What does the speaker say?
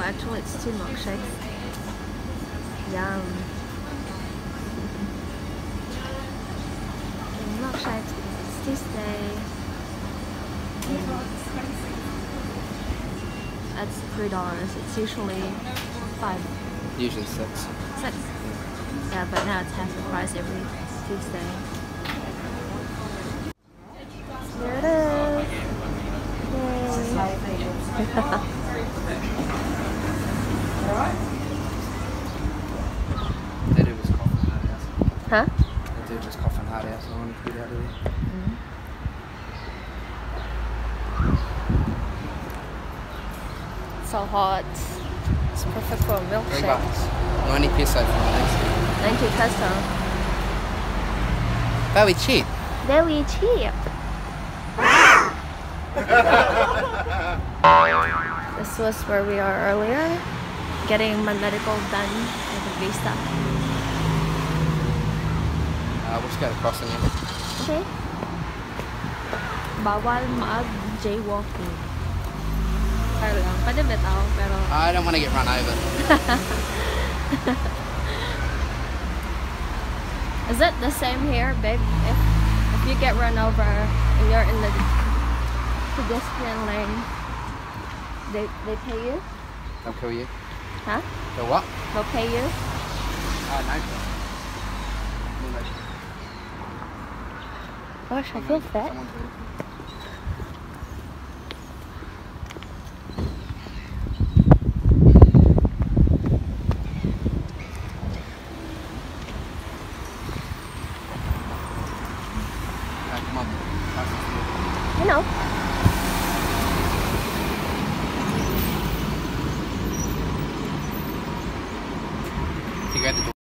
actually it's 2 milkshakes. Yum. And milkshakes because it's Tuesday. That's $3. It's usually 5. Usually 6. 6. Yeah, but now it's half the price every Tuesday. There it is. That dude was coughing hard ass. Huh? That dude was coughing hard ass. I wanted to get out of there. So hot. It's perfect for a milkshake. $3. 90 peso for the next one. 90 peso. Very cheap. Very cheap. This was where we are earlier, getting my medical done with a visa. We'll just go to crossing here. Okay. Bawal mag-jaywalking. Pero lang, pwede bitaw, pero... I don't want to get run over. Is it the same here, babe? If you get run over and you're in the pedestrian lane, they pay you? They'll kill you. Huh? They'll what? They'll pay you? No. Gosh, I feel fat. Come on. You know. You got the